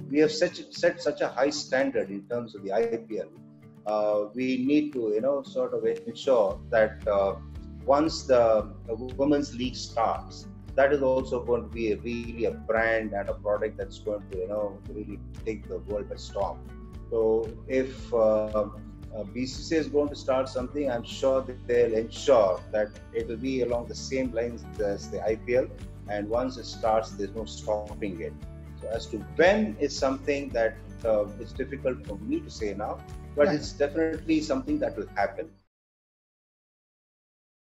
we have set such a high standard in terms of the IPL. We need to, sort of ensure that once the women's league starts, that is also going to be really a brand and a product that's going to, really take the world by storm. So if BCCI is going to start something, I'm sure that they'll ensure that it will be along the same lines as the IPL. And once it starts, there's no stopping it. So as to when is something that it's difficult for me to say now, but it's definitely something that will happen.